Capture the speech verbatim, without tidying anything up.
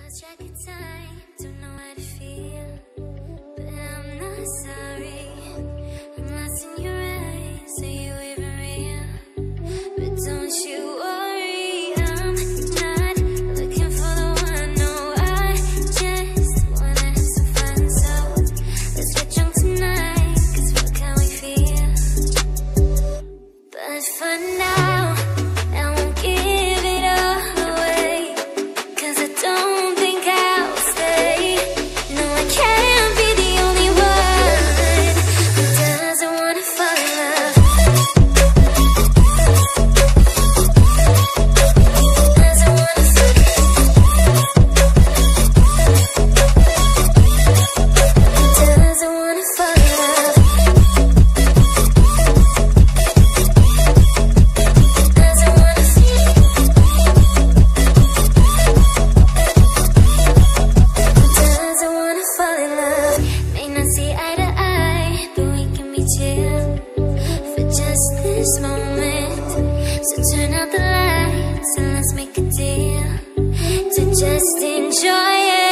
lost track of time, don't know how to feel, but I'm not sorry. I'm lost in your eyes, are you even real? But don't you worry, I'm not looking for the one. No, I just wanna have some fun. So let's get drunk tonight, cause fuck how we feel. But for now, I won't give it all away, cause I don't think I'll stay. No, I can't be the only one who doesn't wanna fall in love. Doesn't wanna fall in love. Doesn't wanna fall in love. Doesn't wanna feel. Doesn't wanna fall in love. May not see eye to eye, but we can be chill for just this moment. So turn out the lights and let's make a deal to just enjoy it.